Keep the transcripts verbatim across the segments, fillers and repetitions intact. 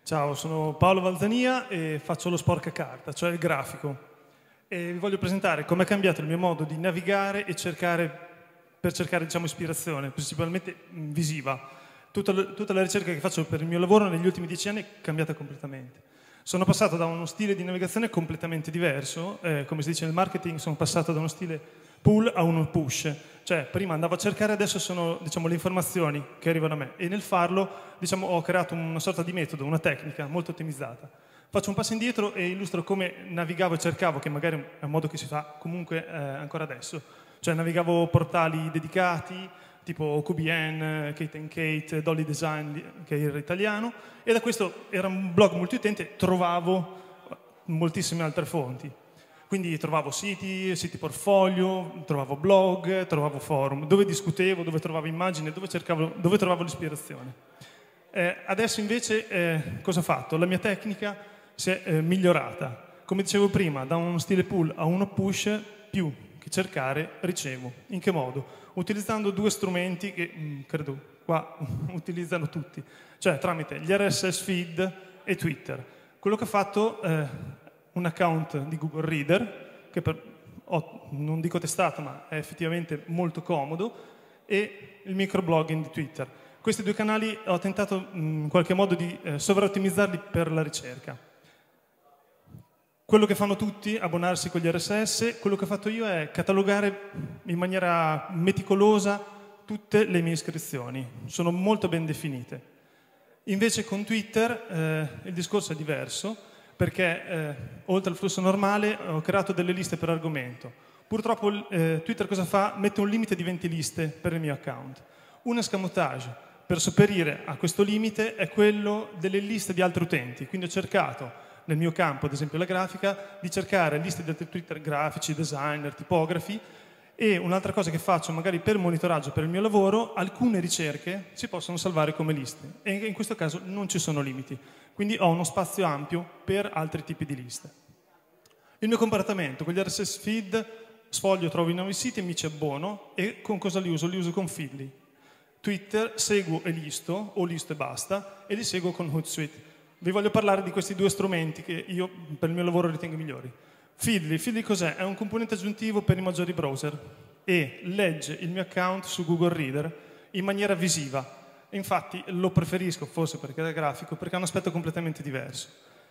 Ciao, sono Paolo Valzania e faccio lo sporcacarta, cioè il grafico. E vi voglio presentare come è cambiato il mio modo di navigare e cercare, per cercare, diciamo, ispirazione, principalmente visiva. Tutta, tutta la ricerca che faccio per il mio lavoro negli ultimi dieci anni è cambiata completamente. Sono passato da uno stile di navigazione completamente diverso, eh, come si dice nel marketing, sono passato da uno stile pull a uno push. Cioè, prima andavo a cercare, adesso sono, diciamo, le informazioni che arrivano a me. E nel farlo, diciamo, ho creato una sorta di metodo, una tecnica molto ottimizzata. Faccio un passo indietro e illustro come navigavo e cercavo, che magari è un modo che si fa comunque eh, ancora adesso. Cioè, navigavo portali dedicati, tipo Q B N, Kate and Kate, Dolly Design, che era italiano, e da questo era un blog multiutente, trovavo moltissime altre fonti. Quindi trovavo siti, siti portfolio, trovavo blog, trovavo forum, dove discutevo, dove trovavo immagini, dove, cercavo, dove trovavo l'ispirazione. Eh, adesso invece eh, cosa ho fatto? La mia tecnica si è eh, migliorata. Come dicevo prima, da uno stile pull a uno push, più che cercare, ricevo. In che modo? Utilizzando due strumenti che mh, credo qua utilizzano tutti, cioè tramite gli R S S feed e Twitter. Quello che ho fatto eh, un account di Google Reader, che per, ho, non dico testato, ma è effettivamente molto comodo, e il microblogging di Twitter. Questi due canali ho tentato in qualche modo di eh, sovraottimizzarli per la ricerca. Quello che fanno tutti, abbonarsi con gli R S S, quello che ho fatto io è catalogare in maniera meticolosa tutte le mie iscrizioni. Sono molto ben definite. Invece con Twitter eh, il discorso è diverso, perché eh, oltre al flusso normale ho creato delle liste per argomento. Purtroppo eh, Twitter cosa fa? Mette un limite di venti liste per il mio account. Un escamotage per sopperire a questo limite è quello delle liste di altri utenti. Quindi ho cercato nel mio campo, ad esempio la grafica, di cercare liste di altri Twitter grafici, designer, tipografi, e un'altra cosa che faccio magari per monitoraggio per il mio lavoro, alcune ricerche si possono salvare come liste e in questo caso non ci sono limiti. Quindi ho uno spazio ampio per altri tipi di liste. Il mio comportamento con gli R S S feed, sfoglio, trovo i nuovi siti e mi ci abbono. E con cosa li uso? Li uso con Feedly. Twitter seguo e listo, o listo e basta, e li seguo con Hootsuite. Vi voglio parlare di questi due strumenti che io per il mio lavoro ritengo migliori. Feedly, Feedly cos'è? È un componente aggiuntivo per i maggiori browser e legge il mio account su Google Reader in maniera visiva. Infatti lo preferisco, forse perché è grafico, perché ha un aspetto completamente diverso.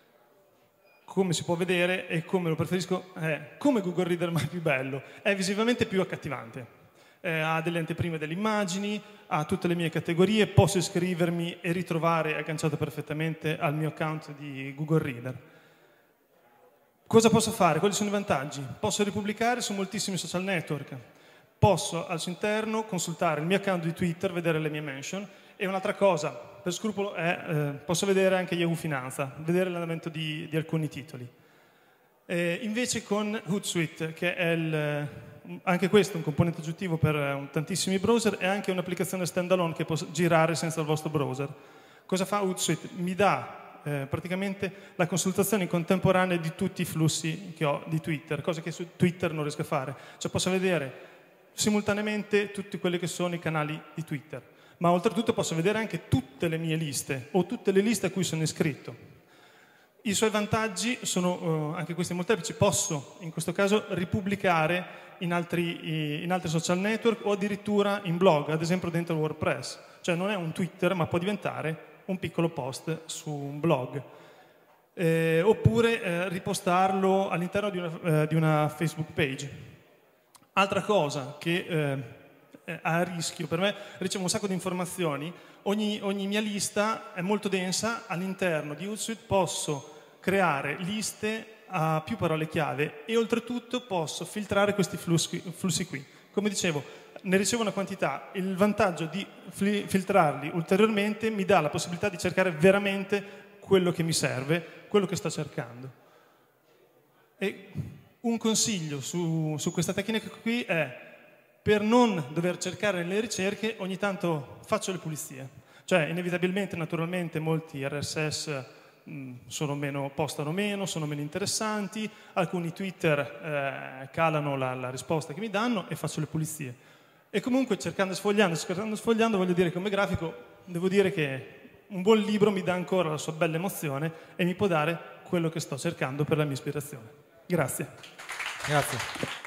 Come si può vedere e come lo preferisco è come Google Reader, ma è più bello, è visivamente più accattivante. Eh, ha delle anteprime delle immagini, ha tutte le mie categorie, posso iscrivermi e ritrovare agganciato perfettamente al mio account di Google Reader. Cosa posso fare? Quali sono i vantaggi? Posso ripubblicare su moltissimi social network, posso al suo interno consultare il mio account di Twitter, vedere le mie mention. E un'altra cosa, per scrupolo, è eh, posso vedere anche Yahoo Finanza, vedere l'andamento di, di alcuni titoli. Eh, invece con Hootsuite, che è il, anche questo un componente aggiuntivo per eh, tantissimi browser, è anche un'applicazione standalone che può girare senza il vostro browser. Cosa fa Hootsuite? Mi dà eh, praticamente la consultazione contemporanea di tutti i flussi che ho di Twitter, cosa che su Twitter non riesco a fare. Cioè posso vedere simultaneamente tutti quelli che sono i canali di Twitter. Ma oltretutto posso vedere anche tutte le mie liste o tutte le liste a cui sono iscritto. I suoi vantaggi sono uh, anche questi molteplici. Posso, in questo caso, ripubblicare in altri, in altri social network o addirittura in blog, ad esempio dentro WordPress. Cioè non è un Twitter, ma può diventare un piccolo post su un blog. Eh, oppure eh, ripostarlo all'interno di una, eh, di una Facebook page. Altra cosa che... Eh, a rischio, per me ricevo un sacco di informazioni, ogni, ogni mia lista è molto densa, all'interno di Hootsuite posso creare liste a più parole chiave e oltretutto posso filtrare questi flussi, flussi qui. Come dicevo, ne ricevo una quantità, il vantaggio di filtrarli ulteriormente mi dà la possibilità di cercare veramente quello che mi serve, quello che sto cercando. E un consiglio su, su questa tecnica qui è: per non dover cercare nelle ricerche, ogni tanto faccio le pulizie. Cioè, inevitabilmente, naturalmente, molti R S S mh, sono meno, postano meno, sono meno interessanti, alcuni Twitter eh, calano la, la risposta che mi danno e faccio le pulizie. E comunque, cercando e sfogliando, cercando e sfogliando, voglio dire che come grafico, devo dire che un buon libro mi dà ancora la sua bella emozione e mi può dare quello che sto cercando per la mia ispirazione. Grazie. Grazie.